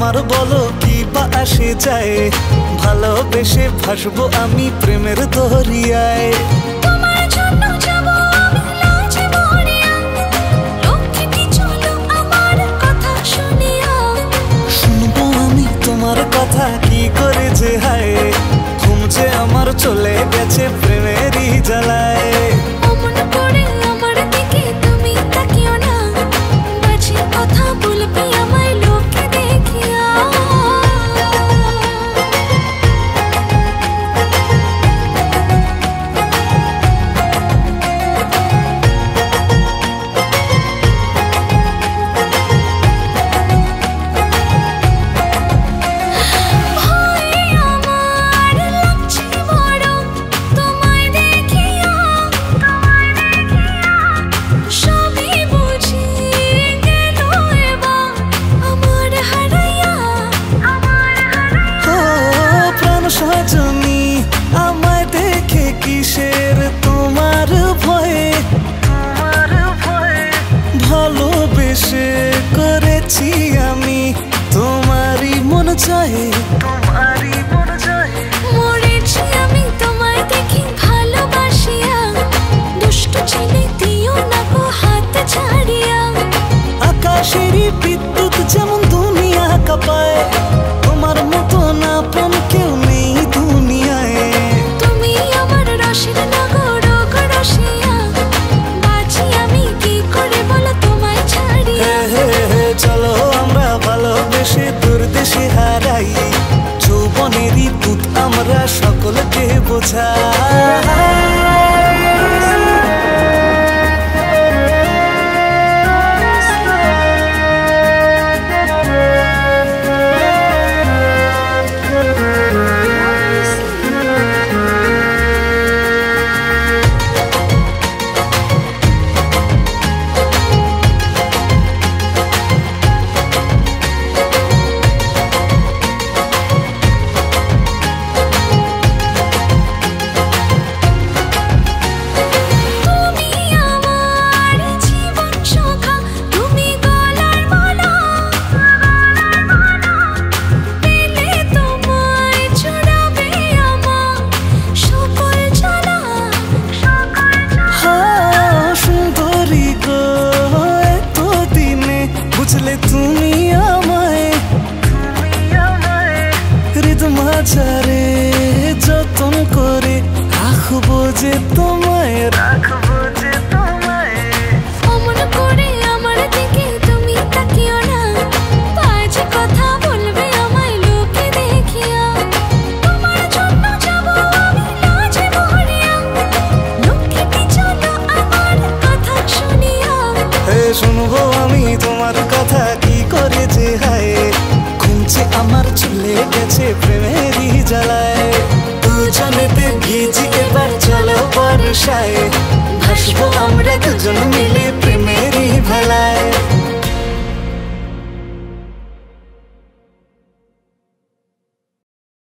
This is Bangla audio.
আমার বলো কি বা আসে যায়, ভালোবেসে ভাসবো আমি প্রেমের দরিয়ায়। তোমার জন্য যাব আমি লাজে মরিয়া, লক্ষ্মীটি চলো আমার কথা শুনিয়া। শুনবো আমি তোমার কথা কি করে যে হায়, ঘুম যে আমার চলে গেছে প্রেমেরই জ্বালায়। অমন করে আমার দিকে তুমি তাকিও না, মাঝে কথা বলবি আমায় লোকে দেখিয়া। সজনী আমায় দেখে কিসের তোমার ভয়ে, ভালোবেসে করেছি আমি তোমারই মন চায়, তোমারই মন চায়। মরেছি আমি তোমায় দেখি ভালোবাসিয়া, দুষ্ট ছেলে দিও না গো হাত ছাড়িয়া। আকাশেরই বিদ্যুৎ যেমন দুনিয়া কাঁপায়, তোমার মতো না আপন কেউ নেই দুনিয়ায়। তুমি আমার রসের নগর রসিয়া, বাঁচি আমি কি করে বলো তোমায় ছাড়িয়া। চলো আমরা ভালোবেসে দূর দেশে হারাই, যৌবনেরই দুধ আমরা সকলকে বোঝাই। তুমি আমায় হৃদয় মাঝারে যতন করে রাখবো যে তোমায়, রাখবো যে তোমায়। অমন করে আমার দিকে তুমি তাকিও না, বাজে কথা বলবে আমায় লোকে দেখিয়া। তোমার জন্য যাব আমি লাজে মরিয়া, লক্ষ্মীটি চলো আমার কথা শুনিয়া। শুনবো আমি তোমার কথা কি করে যে হায়, ঘুমছে আমার চলে গেছে প্রেমেরই জ্বালায়। দুজনেতে ভিজি এবার চলো বর্ষায়, ভাসবো আমরা